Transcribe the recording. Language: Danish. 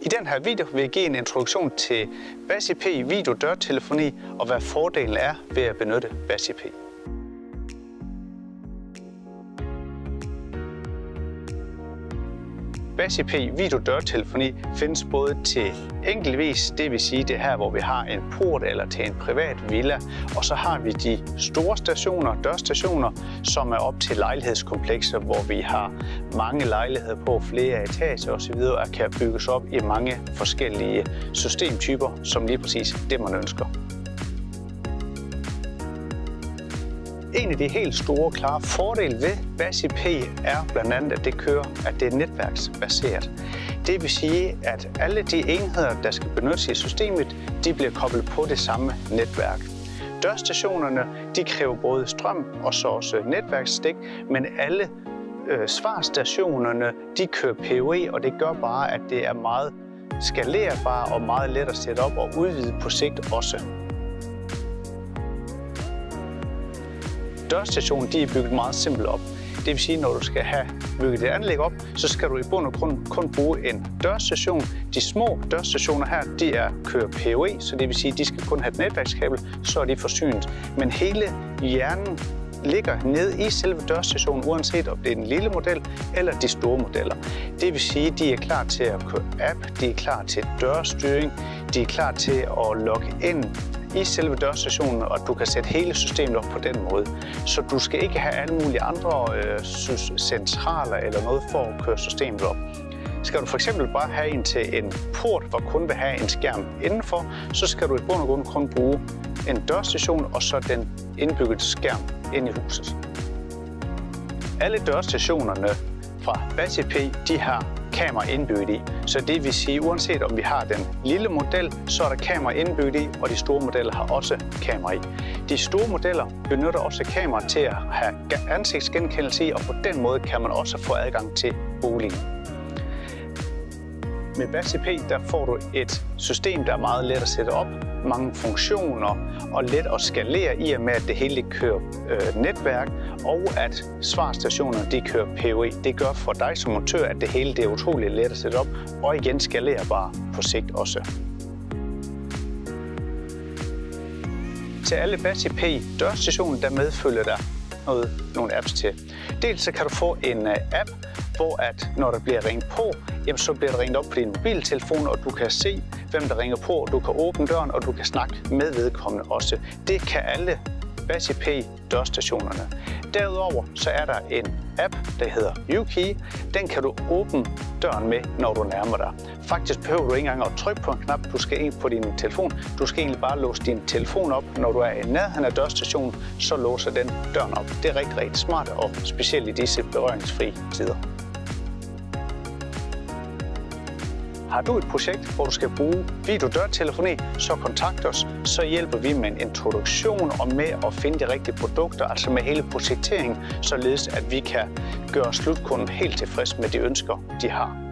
I den her video vil jeg give en introduktion til BasIP video-dørtelefoni og hvad fordelen er ved at benytte BasIP. BasIP video-dørtelefoni findes både til enkeltvis, det vil sige det her, hvor vi har en port eller til en privat villa, og så har vi de store stationer, dørstationer, som er op til lejlighedskomplekser, hvor vi har mange lejligheder på flere etager osv. og kan bygges op i mange forskellige systemtyper, som lige præcis det, man ønsker. En af de helt store, klare fordele ved BasIP er blandt andet, at det er netværksbaseret. Det vil sige, at alle de enheder, der skal benyttes i systemet, de bliver koblet på det samme netværk. Dørstationerne, de kræver både strøm og så også netværksstik, men alle svarstationerne, de kører PoE, og det gør bare, at det er meget skalerbart og meget let at sætte op og udvide på sigt også. Dørstationen de er bygget meget simpelt op. Det vil sige, at når du skal have bygget det anlæg op, så skal du i bund og grund kun bruge en dørstation. De små dørstationer her, de kører PoE, så det vil sige, at de skal kun have et netværkskabel, så er de forsynet. Men hele hjernen ligger ned i selve dørstationen, uanset om det er den lille model eller de store modeller. Det vil sige, at de er klar til at køre app, de er klar til dørstyring, de er klar til at logge ind i selve dørstationen, og du kan sætte hele systemet op på den måde. Så du skal ikke have alle mulige andre centraler eller noget for at køre systemet op. Skal du for eksempel bare have en til en port, hvor kun vil have en skærm indenfor, så skal du i bund og grund kun bruge en dørstation og så den indbyggede skærm inde i huset. Alle dørstationerne fra BasIP, de har kamera indbygget i. Så det vil sige, uanset om vi har den lille model, så er der kamera indbygget i, og de store modeller har også kamera i. De store modeller benytter også kamera til at have ansigtsgenkendelse i, og på den måde kan man også få adgang til boligen. Med BasIP der får du et system, der er meget let at sætte op, mange funktioner og let at skalere i og med, at det hele kører netværk, og at svarstationerne de kører PoE. Det gør for dig som montør, at det hele det er utroligt let at sætte op, og igen skalerbart på sigt også. Til alle BasIP dørstationer, der medfølger der nogle apps til. Dels så kan du få en app, hvor at når der bliver ringet på, jamen, så bliver der ringet op på din mobiltelefon, og du kan se, hvem der ringer på, og du kan åbne døren, og du kan snakke med vedkommende også. Det kan alle BasIP dørstationerne. Derudover så er der en app, der hedder YouKey. Den kan du åbne døren med, når du nærmer dig. Faktisk behøver du ikke engang at trykke på en knap, du skal ind på din telefon. Du skal egentlig bare låse din telefon op. Når du er i nærheden af dørstationen, så låser den døren op. Det er rigtig, rigtig smart, og specielt i disse berøringsfrie tider. Har du et projekt, hvor du skal bruge video-dørtelefoni, så kontakt os. Så hjælper vi med en introduktion og med at finde de rigtige produkter, altså med hele projekteringen, således at vi kan gøre slutkunden helt tilfreds med de ønsker, de har.